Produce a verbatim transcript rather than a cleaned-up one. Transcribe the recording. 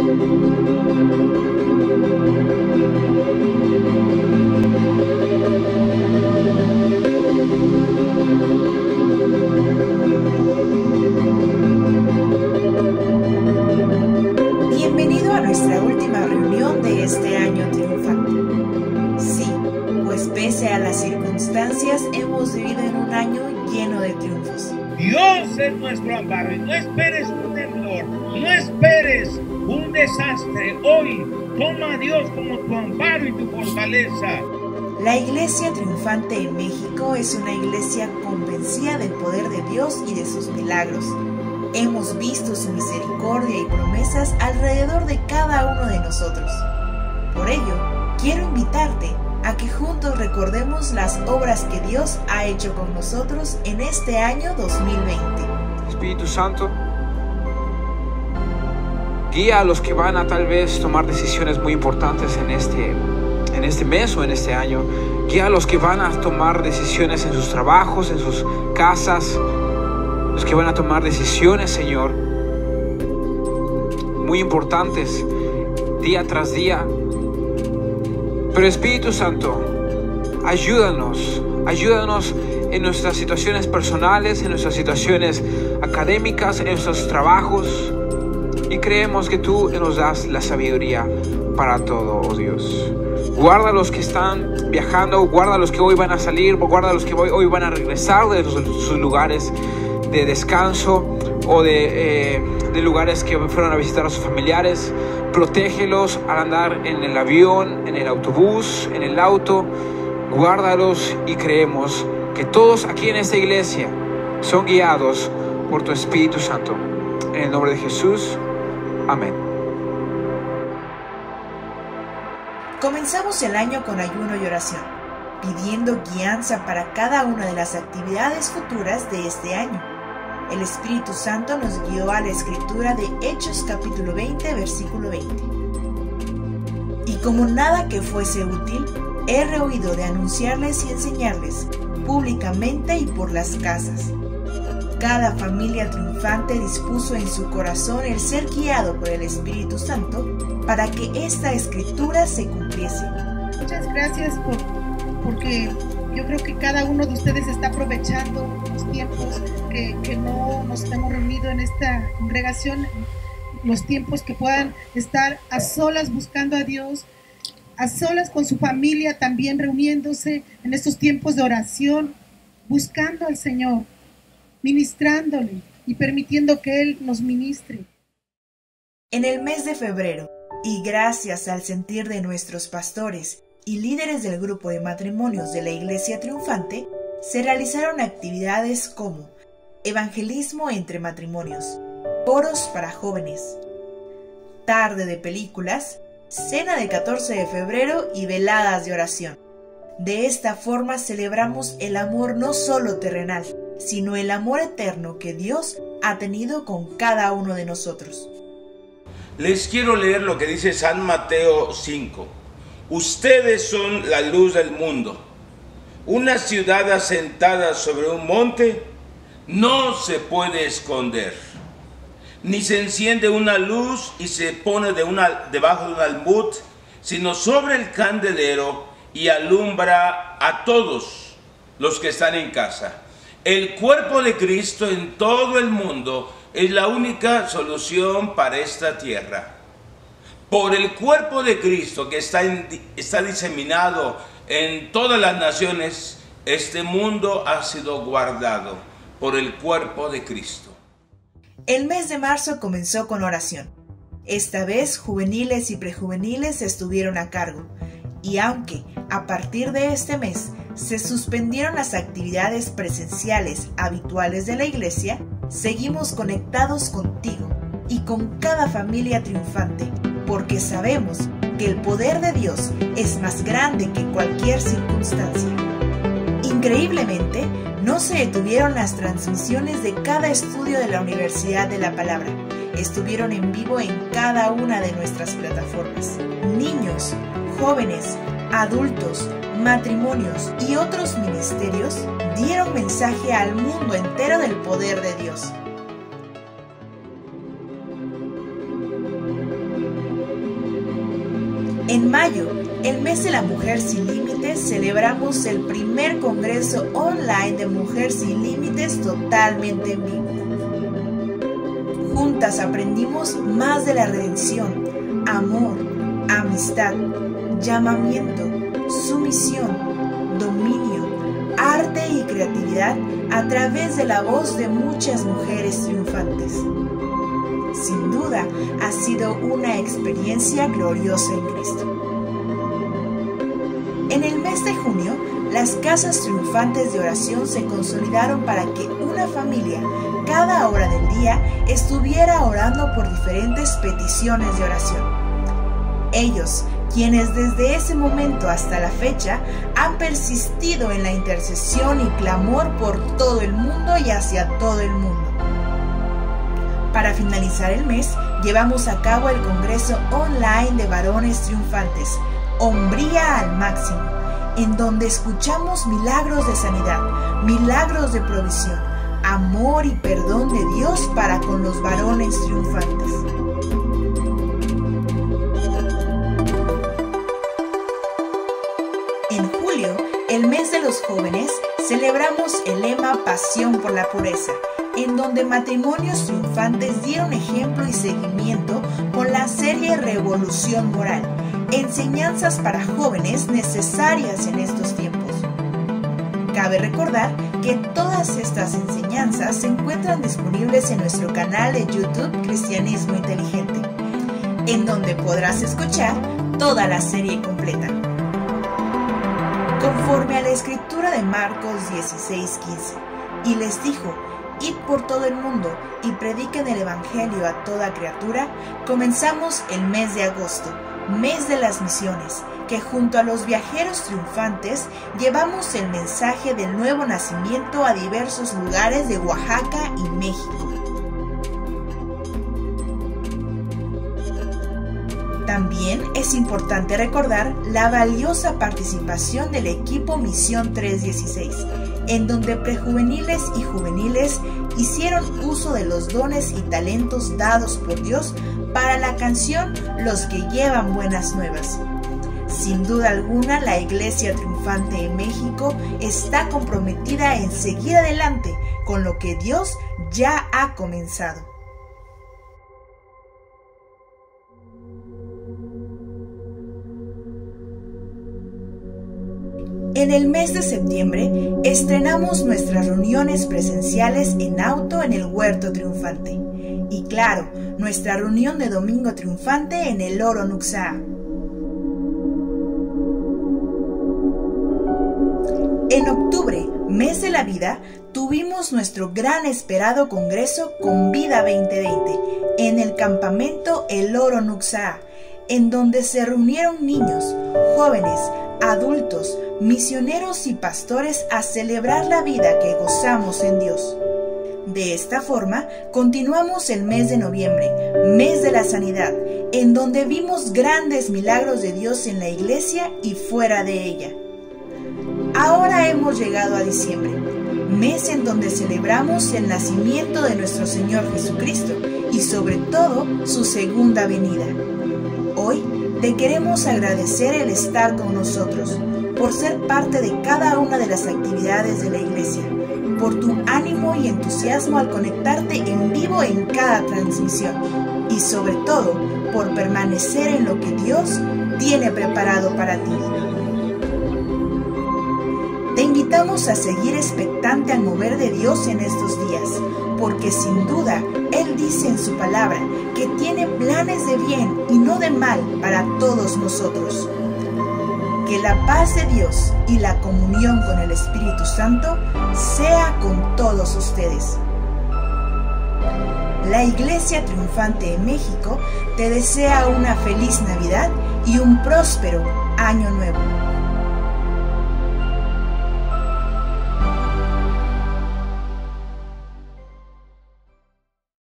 Bienvenido a nuestra última reunión de este año triunfante. Sí, pues pese a las circunstancias hemos vivido en un año lleno de triunfos. Dios es nuestro amparo y no esperes un temblor, no esperes un desastre. Hoy toma a Dios como tu amparo y tu fortaleza. La Iglesia Triunfante en México es una iglesia convencida del poder de Dios y de sus milagros. Hemos visto su misericordia y promesas alrededor de cada uno de nosotros. Por ello, quiero invitarte a que juntos recordemos las obras que Dios ha hecho con nosotros en este año dos mil veinte. Espíritu Santo, guía a los que van a tal vez tomar decisiones muy importantes en este, en este mes o en este año. Guía a los que van a tomar decisiones en sus trabajos, en sus casas, los que van a tomar decisiones, Señor, muy importantes día tras día. Pero Espíritu Santo, ayúdanos, ayúdanos en nuestras situaciones personales, en nuestras situaciones académicas, en nuestros trabajos. Y creemos que tú nos das la sabiduría para todo, oh Dios. Guarda a los que están viajando, guarda a los que hoy van a salir, guarda a los que hoy, hoy van a regresar de sus, sus lugares de descanso o de, eh, de lugares que fueron a visitar a sus familiares. Protégelos al andar en el avión, en el autobús, en el auto. Guárdalos y creemos que todos aquí en esta iglesia son guiados por tu Espíritu Santo. En el nombre de Jesús, amén. Comenzamos el año con ayuno y oración, pidiendo guianza para cada una de las actividades futuras de este año. El Espíritu Santo nos guió a la escritura de Hechos capítulo veinte, versículo veinte. Y como nada que fuese útil, he rehuido de anunciarles y enseñarles públicamente y por las casas. Cada familia triunfante dispuso en su corazón el ser guiado por el Espíritu Santo para que esta escritura se cumpliese. Muchas gracias por, porque yo creo que cada uno de ustedes está aprovechando los tiempos que, que no nos hemos reunido en esta congregación, los tiempos que puedan estar a solas buscando a Dios, a solas con su familia también reuniéndose en estos tiempos de oración, buscando al Señor, ministrándole y permitiendo que Él nos ministre. En el mes de febrero, y gracias al sentir de nuestros pastores y líderes del grupo de matrimonios de la Iglesia Triunfante, se realizaron actividades como evangelismo entre matrimonios, foros para jóvenes, tarde de películas, cena de catorce de febrero y veladas de oración. De esta forma celebramos el amor no solo terrenal, sino el amor eterno que Dios ha tenido con cada uno de nosotros. Les quiero leer lo que dice San Mateo cinco. Ustedes son la luz del mundo. Una ciudad asentada sobre un monte no se puede esconder. Ni se enciende una luz y se pone de una, debajo de un almud, sino sobre el candelero y alumbra a todos los que están en casa. El cuerpo de Cristo en todo el mundo es la única solución para esta tierra. Por el cuerpo de Cristo que está, en, está diseminado en todas las naciones, este mundo ha sido guardado por el cuerpo de Cristo. El mes de marzo comenzó con oración. Esta vez juveniles y prejuveniles estuvieron a cargo. Y aunque a partir de este mes se suspendieron las actividades presenciales habituales de la iglesia, seguimos conectados contigo y con cada familia triunfante, porque sabemos que el poder de Dios es más grande que cualquier circunstancia. Increíblemente, no se detuvieron las transmisiones de cada estudio de la Universidad de la Palabra. Estuvieron en vivo en cada una de nuestras plataformas. Niños, jóvenes, adultos, matrimonios y otros ministerios dieron mensaje al mundo entero del poder de Dios. En mayo, el mes de la Mujer Sin Límites, celebramos el primer congreso online de Mujer Sin Límites totalmente en vivo. Juntas aprendimos más de la redención, amor, amistad, llamamiento, sumisión, dominio, arte y creatividad a través de la voz de muchas mujeres triunfantes. Sin duda, ha sido una experiencia gloriosa en Cristo. En el mes de junio, las casas triunfantes de oración se consolidaron para que una familia, cada hora del día, estuviera orando por diferentes peticiones de oración. Ellos, quienes desde ese momento hasta la fecha han persistido en la intercesión y clamor por todo el mundo y hacia todo el mundo. Para finalizar el mes, llevamos a cabo el Congreso Online de Varones Triunfantes, Hombría al Máximo, en donde escuchamos milagros de sanidad, milagros de provisión, amor y perdón de Dios para con los varones triunfantes. En julio, el mes de los jóvenes, celebramos el lema Pasión por la Pureza, en donde matrimonios triunfantes dieron ejemplo y seguimiento con la serie Revolución Moral, enseñanzas para jóvenes necesarias en estos tiempos. Cabe recordar que todas estas enseñanzas se encuentran disponibles en nuestro canal de YouTube Cristianismo Inteligente, en donde podrás escuchar toda la serie completa. Conforme a la escritura de Marcos dieciséis quince, y les dijo: id por todo el mundo y prediquen el evangelio a toda criatura, comenzamos el mes de agosto, mes de las misiones, que junto a los viajeros triunfantes llevamos el mensaje del nuevo nacimiento a diversos lugares de Oaxaca y México. También es importante recordar la valiosa participación del equipo Misión trescientos dieciséis, en donde prejuveniles y juveniles hicieron uso de los dones y talentos dados por Dios para la canción Los que llevan buenas nuevas. Sin duda alguna, la Iglesia Triunfante en México está comprometida en seguir adelante con lo que Dios ya ha comenzado. En el mes de septiembre estrenamos nuestras reuniones presenciales en auto en el Huerto Triunfante y, claro, nuestra reunión de Domingo Triunfante en el Oro Nuxaa. En octubre, mes de la vida, tuvimos nuestro gran esperado congreso Con Vida veinte veinte en el campamento El Oro Nuxaa, en donde se reunieron niños, jóvenes, adultos, misioneros y pastores a celebrar la vida que gozamos en Dios. De esta forma, continuamos el mes de noviembre, mes de la sanidad, en donde vimos grandes milagros de Dios en la iglesia y fuera de ella. Ahora hemos llegado a diciembre, mes en donde celebramos el nacimiento de nuestro Señor Jesucristo y sobre todo su segunda venida. Hoy te queremos agradecer el estar con nosotros, por ser parte de cada una de las actividades de la iglesia, por tu ánimo y entusiasmo al conectarte en vivo en cada transmisión y sobre todo por permanecer en lo que Dios tiene preparado para ti. Te invitamos a seguir expectante al mover de Dios en estos días, porque sin duda Él dice en su palabra que tiene planes de bien y no de mal para todos nosotros. Que la paz de Dios y la comunión con el Espíritu Santo sea con todos ustedes. La Iglesia Triunfante en México te desea una feliz Navidad y un próspero Año Nuevo.